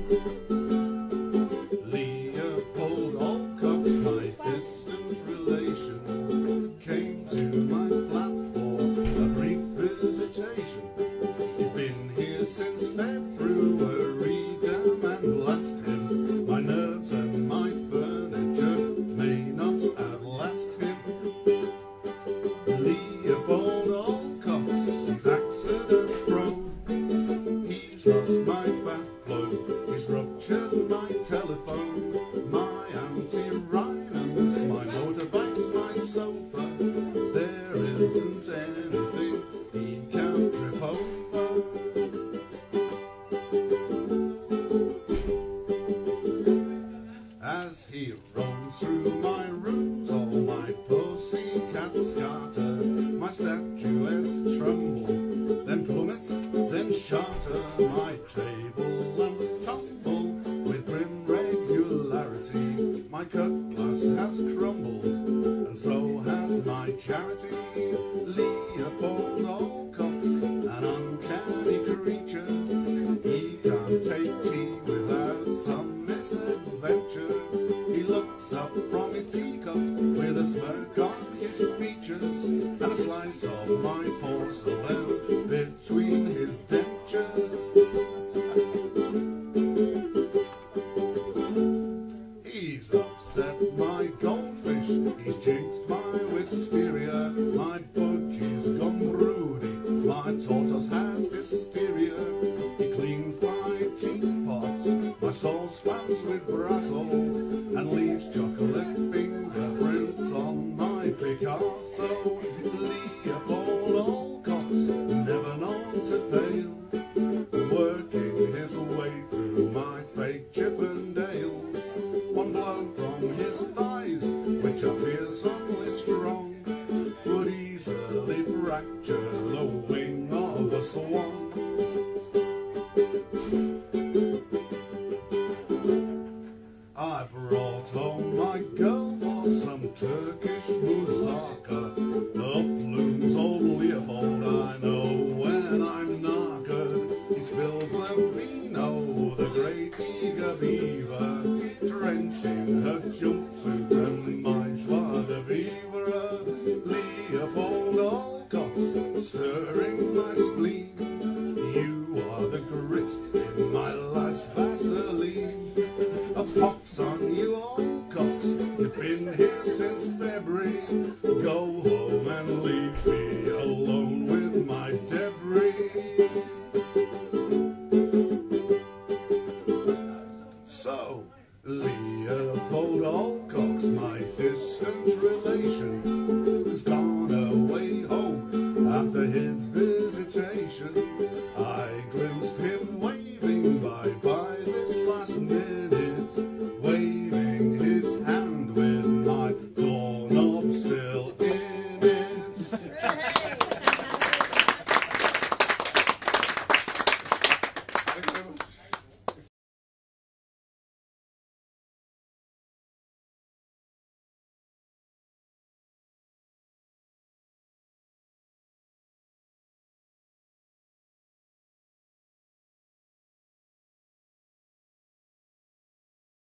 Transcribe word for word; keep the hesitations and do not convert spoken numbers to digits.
Leopold Alcocks, my distant relation, came to my flat for a brief visitation. He's been here since February, damn and blast him. My nerves and my furniture may not outlast him. Leopold Alcocks, he's accident prone. He's lost my bath plug, he's ruptured my telephone, my anti-rhinums, my motorbikes, my sofa. There isn't anything he can't trip over. As he roams through my rooms, all my pussycats scatter, my statuettes tremble, then plummets, then shatter, my table lamps tumble with grim regularity, my cut glass has crumbled, and so has my charity. Leopold Alcocks, an uncanny creature, he can't take tea without some misadventure. He looks up from his teacup with a smirk on his features and a slice of my porcelain between his dentures. He's upset my goldfish, he's jinxed my wisteria, my budgie's gone broody, my tortoise has hysteria. He cleans my teapots, my saucepans with brasso, and leaves chocolate fingerprints on my Picasso. Leopold Alcocks, never known to fail, working his way through my fake Chippendales. One blow from his thighs, which are fearsomely strong, would easily fracture the wing of a swan. I brought home my girl for some Turkish moussaka. Up looms old Leopold, I know when I'm knackered. He spills the vino, the great eager beaver, drenching her jumpsuit and my joie de vivre. Leopold Alcocks, stirring my spleen. You are the grit in my life's Vaseline. A pox on you, Alcocks, you've been here since February. Go home and leave me alone with my debris. So, Leopold Alcocks, my distant relation, has gone away home after his